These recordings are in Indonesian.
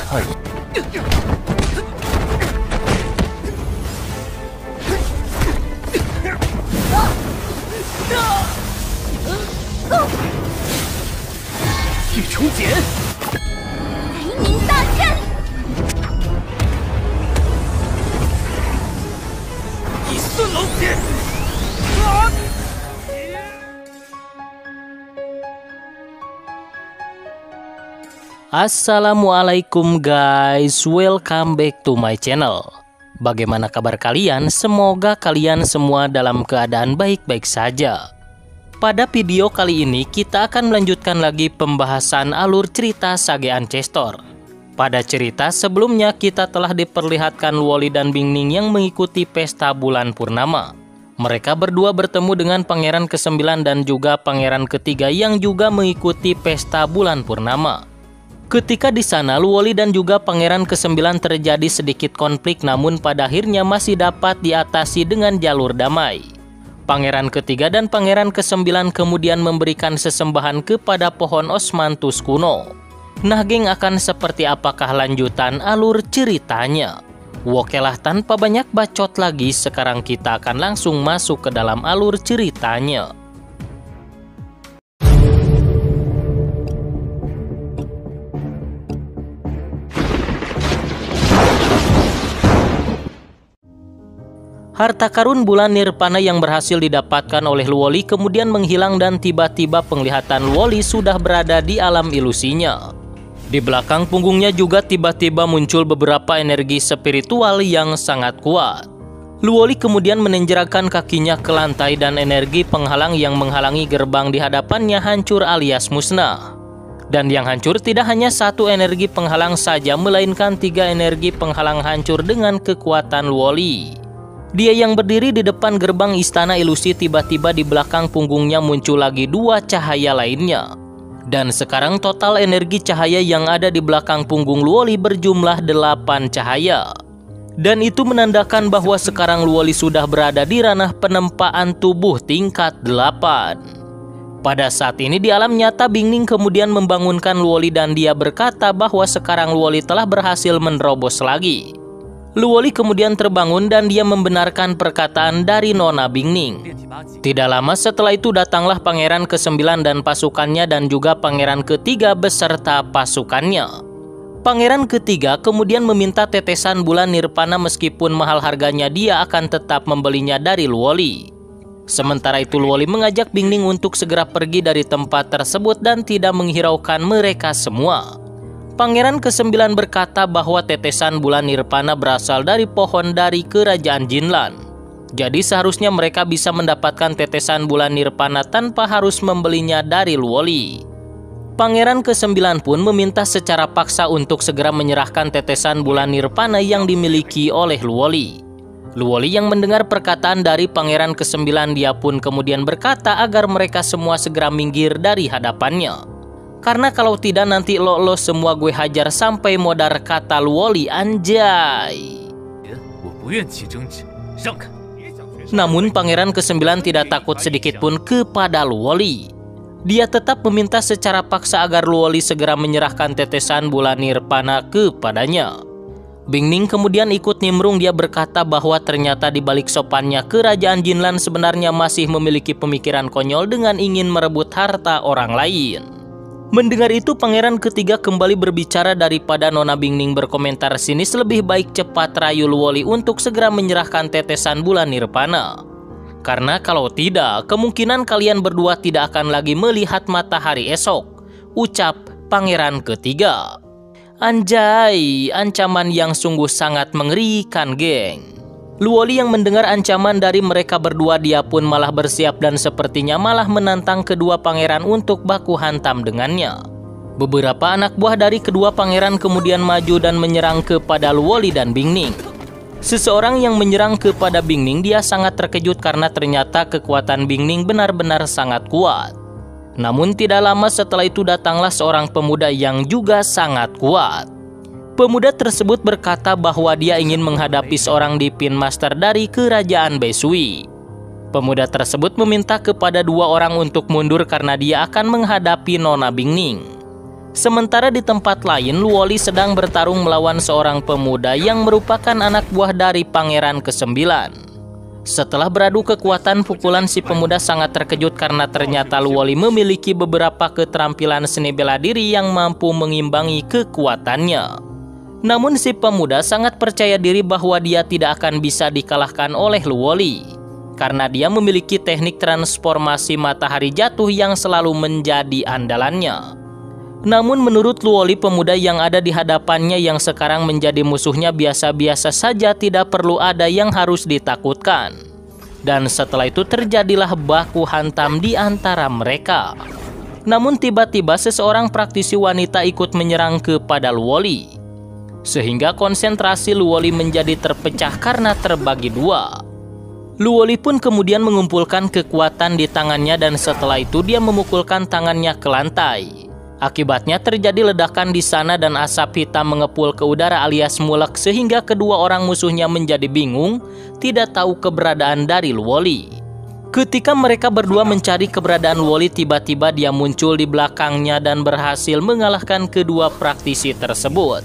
看。 御虫剪， 雷鸣大阵， 以孙老铁。 Assalamualaikum guys, welcome back to my channel. Bagaimana kabar kalian? Semoga kalian semua dalam keadaan baik-baik saja. Pada video kali ini kita akan melanjutkan lagi pembahasan alur cerita Sage Ancestor. Pada cerita sebelumnya kita telah diperlihatkan Luoli dan Bingning yang mengikuti pesta bulan purnama. Mereka berdua bertemu dengan Pangeran ke-9 dan juga Pangeran ke-3 yang juga mengikuti pesta bulan purnama. Ketika di sana Luoli dan juga Pangeran ke-9 terjadi sedikit konflik, namun pada akhirnya masih dapat diatasi dengan jalur damai. Pangeran ke-3 dan Pangeran ke-9 kemudian memberikan sesembahan kepada pohon Osmanthus kuno. Nah geng, akan seperti apakah lanjutan alur ceritanya? Oke lah, tanpa banyak bacot lagi, sekarang kita akan langsung masuk ke dalam alur ceritanya. Harta karun bulan nirvana yang berhasil didapatkan oleh Luoli kemudian menghilang dan tiba-tiba penglihatan Luoli sudah berada di alam ilusinya. Di belakang punggungnya juga tiba-tiba muncul beberapa energi spiritual yang sangat kuat. Luoli kemudian menenjerakan kakinya ke lantai dan energi penghalang yang menghalangi gerbang di hadapannya hancur alias musnah. Dan yang hancur tidak hanya satu energi penghalang saja, melainkan 3 energi penghalang hancur dengan kekuatan Luoli. Dia yang berdiri di depan gerbang istana ilusi, tiba-tiba di belakang punggungnya muncul lagi 2 cahaya lainnya. Dan sekarang total energi cahaya yang ada di belakang punggung Luoli berjumlah 8 cahaya. Dan itu menandakan bahwa sekarang Luoli sudah berada di ranah penempaan tubuh tingkat 8. Pada saat ini di alam nyata Bingning kemudian membangunkan Luoli dan dia berkata bahwa sekarang Luoli telah berhasil menerobos lagi. Luoli kemudian terbangun dan dia membenarkan perkataan dari Nona Bingning. Tidak lama setelah itu datanglah Pangeran ke-9 dan pasukannya dan juga Pangeran ke-3 beserta pasukannya. Pangeran ke-3 kemudian meminta tetesan bulan nirvana, meskipun mahal harganya dia akan tetap membelinya dari Luoli. Sementara itu Luoli mengajak Bingning untuk segera pergi dari tempat tersebut dan tidak menghiraukan mereka semua. Pangeran ke-9 berkata bahwa tetesan bulan nirvana berasal dari pohon dari kerajaan Jinlan. Jadi seharusnya mereka bisa mendapatkan tetesan bulan nirvana tanpa harus membelinya dari Luoli. Pangeran ke-9 pun meminta secara paksa untuk segera menyerahkan tetesan bulan nirvana yang dimiliki oleh Luoli. Luoli yang mendengar perkataan dari Pangeran ke-9, dia pun kemudian berkata agar mereka semua segera minggir dari hadapannya. Karena kalau tidak nanti lo semua gue hajar sampai modar, kata Luoli, anjay. Namun Pangeran ke-9 tidak takut sedikit pun kepada Luoli. Dia tetap meminta secara paksa agar Luoli segera menyerahkan tetesan bulan nirvana kepadanya. Bingning kemudian ikut nimbrung, dia berkata bahwa ternyata di balik sopannya kerajaan Jinlan sebenarnya masih memiliki pemikiran konyol dengan ingin merebut harta orang lain. Mendengar itu Pangeran ke-3 kembali berbicara, daripada Nona Bingning berkomentar sinis, lebih baik cepat rayu Luoli untuk segera menyerahkan tetesan bulan nirvana. Karena kalau tidak, kemungkinan kalian berdua tidak akan lagi melihat matahari esok, ucap Pangeran ke-3. Anjay, ancaman yang sungguh sangat mengerikan geng. Luoli yang mendengar ancaman dari mereka berdua, dia pun malah bersiap dan sepertinya malah menantang kedua pangeran untuk baku hantam dengannya. Beberapa anak buah dari kedua pangeran kemudian maju dan menyerang kepada Luoli dan Bingning. Seseorang yang menyerang kepada Bingning, dia sangat terkejut karena ternyata kekuatan Bingning benar-benar sangat kuat. Namun tidak lama setelah itu datanglah seorang pemuda yang juga sangat kuat. Pemuda tersebut berkata bahwa dia ingin menghadapi seorang Dipin Master dari kerajaan Besui. Pemuda tersebut meminta kepada 2 orang untuk mundur karena dia akan menghadapi Nona Bingning. Sementara di tempat lain, Luoli sedang bertarung melawan seorang pemuda yang merupakan anak buah dari Pangeran ke-9. Setelah beradu kekuatan pukulan, si pemuda sangat terkejut karena ternyata Luoli memiliki beberapa keterampilan seni bela diri yang mampu mengimbangi kekuatannya. Namun si pemuda sangat percaya diri bahwa dia tidak akan bisa dikalahkan oleh Luoli, karena dia memiliki teknik transformasi matahari jatuh yang selalu menjadi andalannya. Namun menurut Luoli, pemuda yang ada di hadapannya yang sekarang menjadi musuhnya biasa-biasa saja, tidak perlu ada yang harus ditakutkan. Dan setelah itu terjadilah baku hantam di antara mereka. Namun tiba-tiba seseorang praktisi wanita ikut menyerang kepada Luoli, sehingga konsentrasi Luoli menjadi terpecah karena terbagi dua. Luoli pun kemudian mengumpulkan kekuatan di tangannya dan setelah itu dia memukulkan tangannya ke lantai. Akibatnya terjadi ledakan di sana dan asap hitam mengepul ke udara alias mulek sehingga kedua orang musuhnya menjadi bingung, tidak tahu keberadaan dari Luoli. Ketika mereka berdua mencari keberadaan Luoli, tiba-tiba dia muncul di belakangnya dan berhasil mengalahkan kedua praktisi tersebut.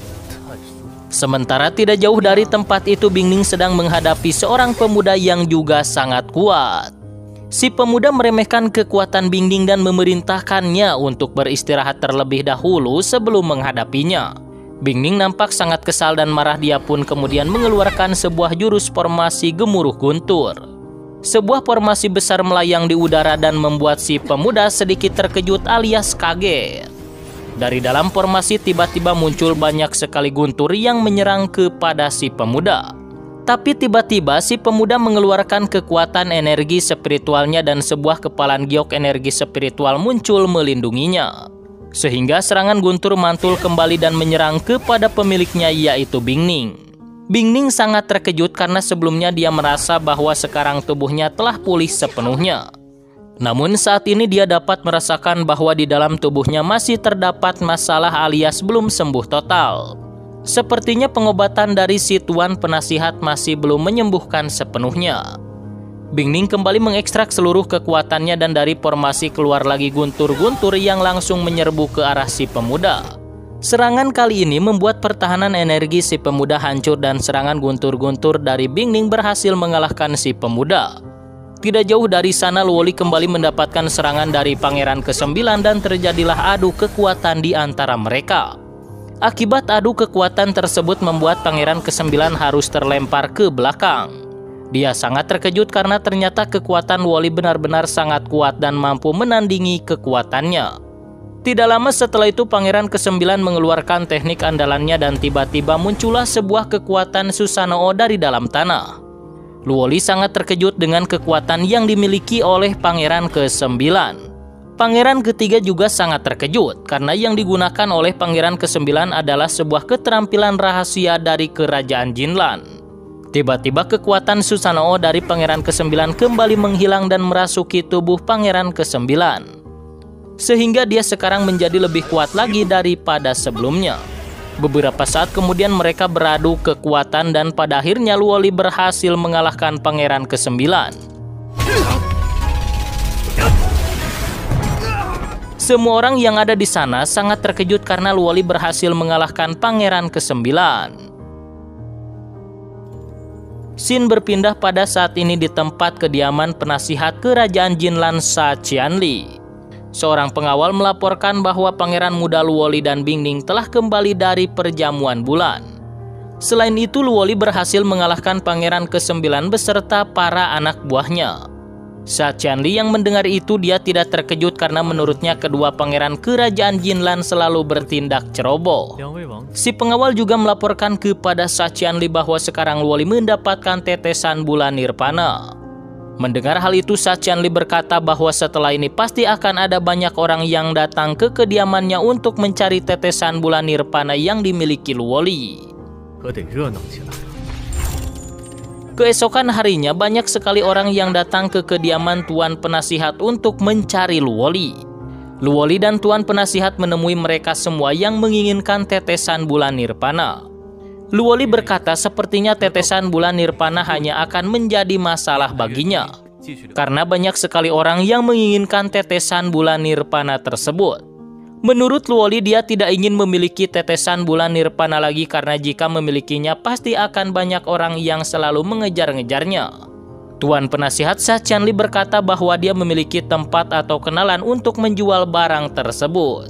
Sementara tidak jauh dari tempat itu, Bingning sedang menghadapi seorang pemuda yang juga sangat kuat. Si pemuda meremehkan kekuatan Bingning dan memerintahkannya untuk beristirahat terlebih dahulu sebelum menghadapinya. Bingning nampak sangat kesal dan marah, dia pun kemudian mengeluarkan sebuah jurus formasi gemuruh guntur. Sebuah formasi besar melayang di udara dan membuat si pemuda sedikit terkejut alias kaget. Dari dalam formasi tiba-tiba muncul banyak sekali guntur yang menyerang kepada si pemuda. Tapi tiba-tiba si pemuda mengeluarkan kekuatan energi spiritualnya dan sebuah kepalan giok energi spiritual muncul melindunginya. Sehingga serangan guntur mantul kembali dan menyerang kepada pemiliknya, yaitu Bingning. Bingning sangat terkejut karena sebelumnya dia merasa bahwa sekarang tubuhnya telah pulih sepenuhnya. Namun saat ini dia dapat merasakan bahwa di dalam tubuhnya masih terdapat masalah alias belum sembuh total. Sepertinya pengobatan dari si Tuan Penasihat masih belum menyembuhkan sepenuhnya. Bingning kembali mengekstrak seluruh kekuatannya dan dari formasi keluar lagi guntur-guntur yang langsung menyerbu ke arah si pemuda. Serangan kali ini membuat pertahanan energi si pemuda hancur dan serangan guntur-guntur dari Bingning berhasil mengalahkan si pemuda. Tidak jauh dari sana Luoli kembali mendapatkan serangan dari Pangeran ke-9 dan terjadilah adu kekuatan di antara mereka. Akibat adu kekuatan tersebut membuat Pangeran ke-9 harus terlempar ke belakang. Dia sangat terkejut karena ternyata kekuatan Luoli benar-benar sangat kuat dan mampu menandingi kekuatannya. Tidak lama setelah itu Pangeran ke-9 mengeluarkan teknik andalannya dan tiba-tiba muncullah sebuah kekuatan Susanoo dari dalam tanah. Luoli sangat terkejut dengan kekuatan yang dimiliki oleh Pangeran ke-9. Pangeran ketiga juga sangat terkejut karena yang digunakan oleh Pangeran ke-9 adalah sebuah keterampilan rahasia dari kerajaan Jinlan. Tiba-tiba kekuatan Susanoo dari Pangeran ke-9 kembali menghilang dan merasuki tubuh Pangeran ke-9. Sehingga dia sekarang menjadi lebih kuat lagi daripada sebelumnya. Beberapa saat kemudian mereka beradu kekuatan dan pada akhirnya Luoli berhasil mengalahkan Pangeran ke-9. Semua orang yang ada di sana sangat terkejut karena Luoli berhasil mengalahkan Pangeran ke-9. Scene berpindah pada saat ini di tempat kediaman penasihat kerajaan Jinlan Sha Qianli. Seorang pengawal melaporkan bahwa Pangeran muda Luoli dan Bingning telah kembali dari perjamuan bulan. Selain itu Luoli berhasil mengalahkan Pangeran ke-9 beserta para anak buahnya. Sha Qianli yang mendengar itu dia tidak terkejut karena menurutnya kedua pangeran kerajaan Jinlan selalu bertindak ceroboh. Si pengawal juga melaporkan kepada Sha Qianli bahwa sekarang Luoli mendapatkan tetesan bulan nirpana. Mendengar hal itu Sha Qianli berkata bahwa setelah ini pasti akan ada banyak orang yang datang ke kediamannya untuk mencari tetesan bulan nirpana yang dimiliki Luoli. Keesokan harinya banyak sekali orang yang datang ke kediaman Tuan Penasihat untuk mencari Luoli. Luoli dan Tuan Penasihat menemui mereka semua yang menginginkan tetesan bulan nirpana. Luoli berkata sepertinya tetesan bulan nirpana hanya akan menjadi masalah baginya, karena banyak sekali orang yang menginginkan tetesan bulan nirpana tersebut. Menurut Luoli, dia tidak ingin memiliki tetesan bulan nirvana lagi karena jika memilikinya pasti akan banyak orang yang selalu mengejar-ngejarnya. Tuan penasihat Sha Qianli berkata bahwa dia memiliki tempat atau kenalan untuk menjual barang tersebut.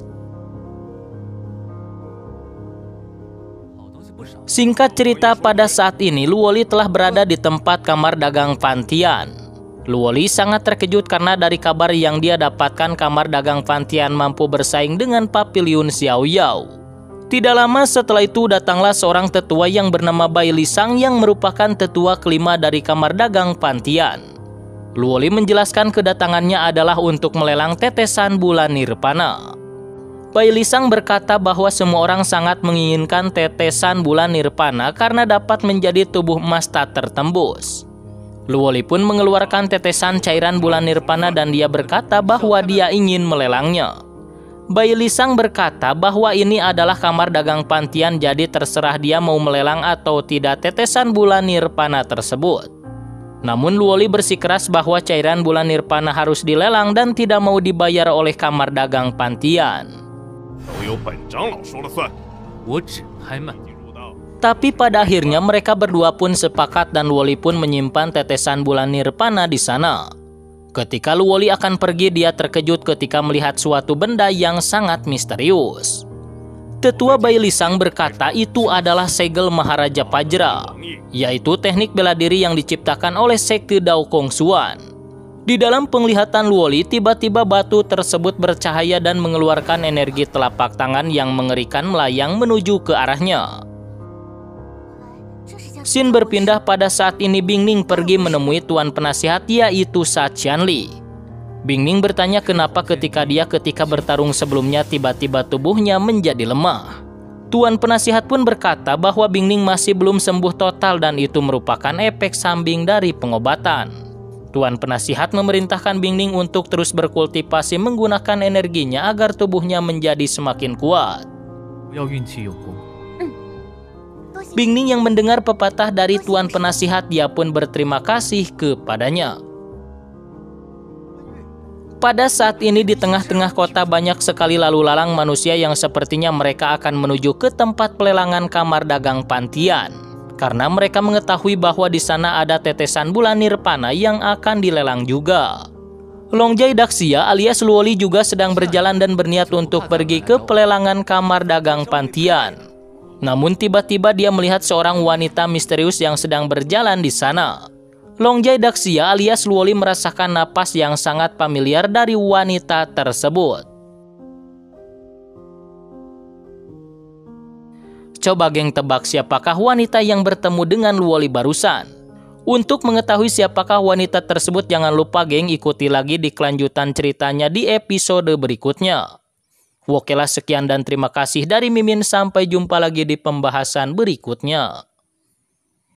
Singkat cerita, pada saat ini Luoli telah berada di tempat kamar dagang Fantian. Luoli sangat terkejut karena dari kabar yang dia dapatkan, kamar dagang Fantian mampu bersaing dengan Paviliun Xiaoyao. Tidak lama setelah itu datanglah seorang tetua yang bernama Bai Lisang yang merupakan tetua kelima dari kamar dagang Fantian. Luoli menjelaskan kedatangannya adalah untuk melelang tetesan bulan nirvana. Bai Lisang berkata bahwa semua orang sangat menginginkan tetesan bulan nirvana karena dapat menjadi tubuh emas tak tertembus. Luoli pun mengeluarkan tetesan cairan bulan nirvana dan dia berkata bahwa dia ingin melelangnya. Bai Lisang berkata bahwa ini adalah kamar dagang Fantian, jadi terserah dia mau melelang atau tidak tetesan bulan nirvana tersebut. Namun Luoli bersikeras bahwa cairan bulan nirvana harus dilelang dan tidak mau dibayar oleh kamar dagang Fantian. Tapi pada akhirnya mereka berdua pun sepakat dan Luoli pun menyimpan tetesan bulan nirvana di sana. Ketika Luoli akan pergi, dia terkejut ketika melihat suatu benda yang sangat misterius. Tetua Bai Lisang berkata itu adalah segel Maharaja Fajra, yaitu teknik bela diri yang diciptakan oleh sekte Dao Kongsuan. Di dalam penglihatan Luoli, tiba-tiba batu tersebut bercahaya dan mengeluarkan energi telapak tangan yang mengerikan melayang menuju ke arahnya. Scene berpindah pada saat ini Bingning pergi menemui tuan penasihat yaitu Sha Qianli. Bingning bertanya kenapa ketika bertarung sebelumnya tiba-tiba tubuhnya menjadi lemah. Tuan penasihat pun berkata bahwa Bingning masih belum sembuh total dan itu merupakan efek samping dari pengobatan. Tuan penasihat memerintahkan Bingning untuk terus berkultivasi menggunakan energinya agar tubuhnya menjadi semakin kuat. Bingning yang mendengar pepatah dari tuan penasihat, dia pun berterima kasih kepadanya. Pada saat ini di tengah-tengah kota banyak sekali lalu lalang manusia yang sepertinya mereka akan menuju ke tempat pelelangan kamar dagang Fantian. Karena mereka mengetahui bahwa di sana ada tetesan bulan nirvana yang akan dilelang juga. Longjai Daxia alias Luoli juga sedang berjalan dan berniat untuk pergi ke pelelangan kamar dagang Fantian. Namun tiba-tiba dia melihat seorang wanita misterius yang sedang berjalan di sana. Longjai Daxia alias Luoli merasakan napas yang sangat familiar dari wanita tersebut. Coba geng tebak siapakah wanita yang bertemu dengan Luoli barusan. Untuk mengetahui siapakah wanita tersebut, jangan lupa geng ikuti lagi di kelanjutan ceritanya di episode berikutnya. Okelah, sekian dan terima kasih dari Mimin, sampai jumpa lagi di pembahasan berikutnya.